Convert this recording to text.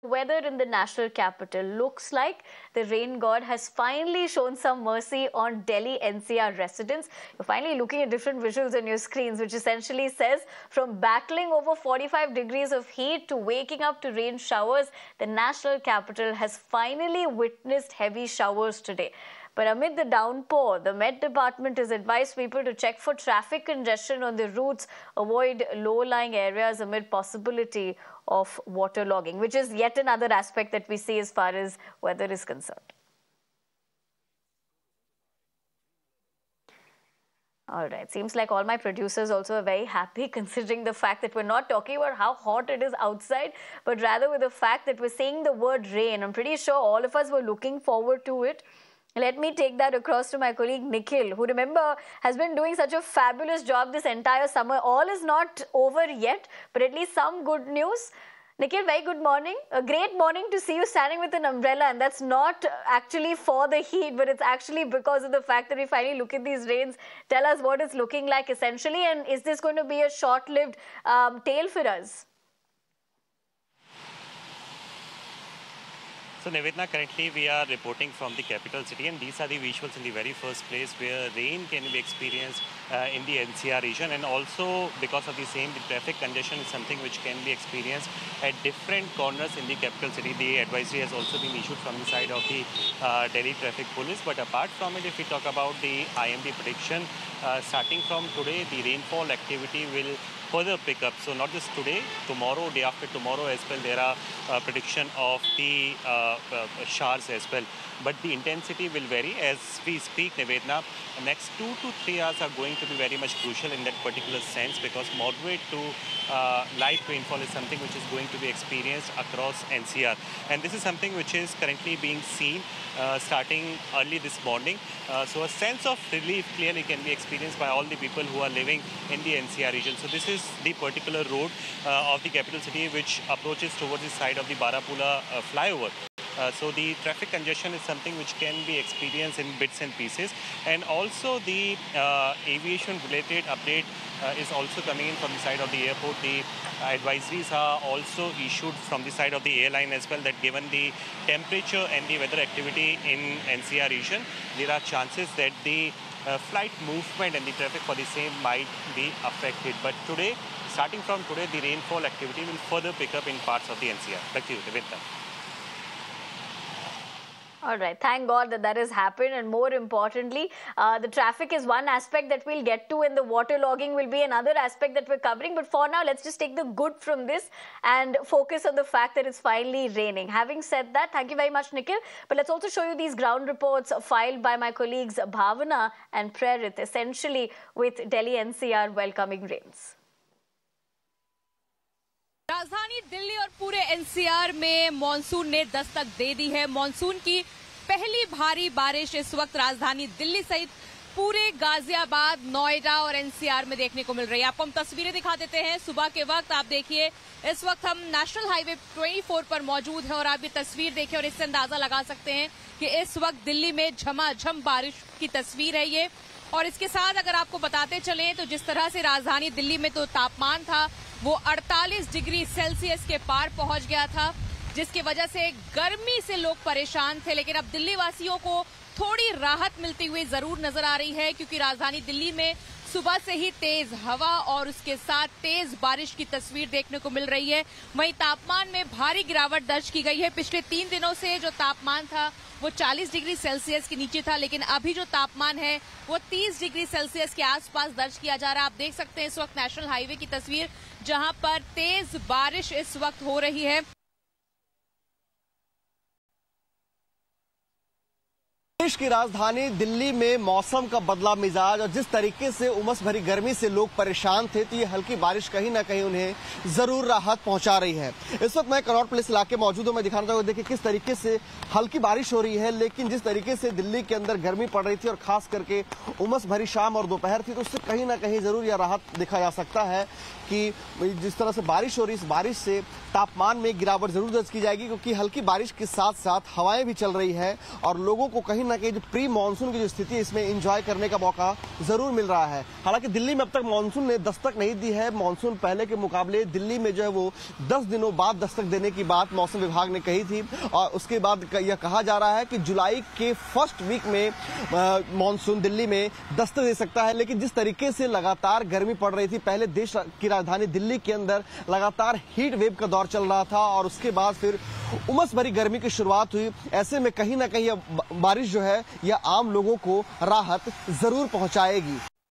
weather in the national capital. Looks like the rain god has finally shown some mercy on Delhi NCR residents. You're finally looking at different visuals on your screens, which essentially says from battling over 45 degrees of heat to waking up to rain showers, the national capital has finally witnessed heavy showers today. But amid the downpour, the Met Department has advised people to check for traffic congestion on the routes, avoid low-lying areas amid possibility of waterlogging, which is yet another aspect that we see as far as weather is concerned. All right. Seems like all my producers also are very happy considering the fact that we're not talking about how hot it is outside, but rather with the fact that we're saying the word rain. I'm pretty sure all of us were looking forward to it. Let me take that across to my colleague Nikhil, who, remember, has been doing such a fabulous job this entire summer. All is not over yet, but at least some good news. Nikhil, very good morning. A great morning to see you standing with an umbrella, and that's not actually for the heat, but it's actually because of the fact that we finally look at these rains. Tell us what it's looking like essentially, and is this going to be a short-lived tale for us? So Nivedna, currently we are reporting from the capital city, and these are the visuals in the very first place where rain can be experienced in the NCR region, and also because of the same, the traffic congestion is something which can be experienced at different corners in the capital city. The advisory has also been issued from the side of the Delhi Traffic Police. But apart from it, if we talk about the IMD prediction, starting from today, the rainfall activity will further pick up. So not just today, tomorrow, day after tomorrow as well, there are prediction of the showers as well. But the intensity will vary as we speak, Nivedna. Next 2 to 3 hours are going to be very much crucial in that particular sense, because moderate to light rainfall is something which is going to be experienced across NCR. And this is something which is currently being seen starting early this morning. So a sense of relief clearly can be experienced by all the people who are living in the NCR region. So this is the particular road of the capital city which approaches towards the side of the Barapula flyover. So the traffic congestion is something which can be experienced in bits and pieces. And also the aviation-related update is also coming in from the side of the airport. The advisories are also issued from the side of the airline as well, that given the temperature and the weather activity in NCR region, there are chances that the flight movement and the traffic for the same might be affected. But today, starting from today, the rainfall activity will further pick up in parts of the NCR. Back to you, Nivedna. All right. Thank God that that has happened. And more importantly, the traffic is one aspect that we'll get to, and the waterlogging will be another aspect that we're covering. But for now, let's just take the good from this and focus on the fact that it's finally raining. Having said that, thank you very much, Nikhil. But let's also show you these ground reports filed by my colleagues Bhavana and Prerit, essentially with Delhi NCR welcoming rains. राजधानी दिल्ली और पूरे NCR में monsoon ने दस्तक दे दी है। Monsoon की पहली भारी बारिश इस वक्त राजधानी दिल्ली सहित पूरे गाजियाबाद, नोएडा और एनसीआर में देखने को मिल रही है। आपको हम तस्वीरें दिखा देते हैं। सुबह के वक्त आप देखिए, इस वक्त हम नेशनल हाईवे 24 पर मौजूद हैं और आप ये तस्वीर देखिए और इससे अंदाजा लगा सकते हैं कि इस वक्त दिल्ली में झमाझम बारिश की तस्वीर है ये। और इसके साथ अगर आपको बताते चलें तो जिस तरह से राजधानी दिल्ली में तो तापमान था वो 48 डिग्री सेल्सियस के पार पहुंच गया था, जिसकी वजह से गर्मी से लोग परेशान थे। लेकिन अब दिल्ली वासियों को थोड़ी राहत मिलती हुई जरूर नजर आ रही है, क्योंकि राजधानी दिल्ली में सुबह से ही तेज हवा और उसके साथ तेज बारिश की तस्वीर देखने को मिल रही है। वहीं तापमान में भारी गिरावट दर्ज की गई है। पिछले 3 दिनों से जो तापमान था वो 40 डिग्री सेल्सियस के नीचे था, लेकिन अभी जो तापमान है वो 30 डिग्री सेल्सियस के आसपास दर्ज किया जा रहा है। आप देख सकते हैं इस वक्त नेशनल हाईवे की तस्वीर, जहां पर तेज बारिश इस वक्त हो रही है। देश की राजधानी दिल्ली में मौसम का बदला मिजाज और जिस तरीके से उमस भरी गर्मी से लोग परेशान थे, तो ये हल्की बारिश कहीं ना कहीं उन्हें जरूर राहत पहुंचा रही है। इस वक्त मैं कनॉट प्लेस इलाके मौजूद हूं। मैं दिखाना चाहूंगा, देखिए किस तरीके से हल्की बारिश हो रही है, लेकिन जिस तरीके से दिल्ली के अंदर गर्मी पड़ रही थी और खास करके उमस भरी शाम और दोपहर थी, तो उससे कहीं ना कहीं जरूर यह राहत देखा जा सकता है कि जिस तरह से बारिश हो रही है, इस बारिश से तापमान में गिरावट जरूर दर्ज की जाएगी, क्योंकि हल्की बारिश के साथ साथ हवाएं भी चल रही है और लोगों को कहीं ना कहीं जो प्री मानसून की जो स्थिति है इसमें एंजॉय करने का मौका जरूर मिल रहा है। हालांकि दिल्ली में अब तक मानसून ने दस्तक नहीं दी है। मानसून पहले के मुकाबले दिल्ली में जो है वो 10 दिनों बाद दस्तक देने की बात मौसम विभाग ने कही थी और उसके बाद यह कहा जा रहा है कि जुलाई के फर्स्ट वीक में मानसून दिल्ली में दस्तक दे सकता है। लेकिन जिस तरीके से लगातार गर्मी पड़ रही थी, पहले देश की राजधानी दिल्ली के अंदर लगातार हीट वेव का दौर चल रहा था और उसके बाद फिर उमस भरी गर्मी की शुरुआत हुई। ऐसे में कहीं ना कहीं यह बारिश जो है यह आम लोगों को राहत जरूर पहुंचाएगी।